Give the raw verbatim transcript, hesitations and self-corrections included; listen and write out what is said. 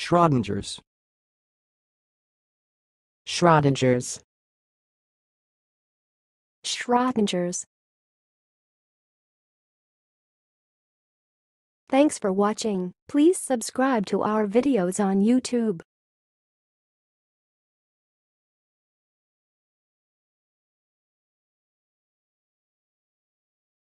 Schrödinger's. Schrodinger's. Schrödinger's. Thanks for watching. Please subscribe to our videos on YouTube.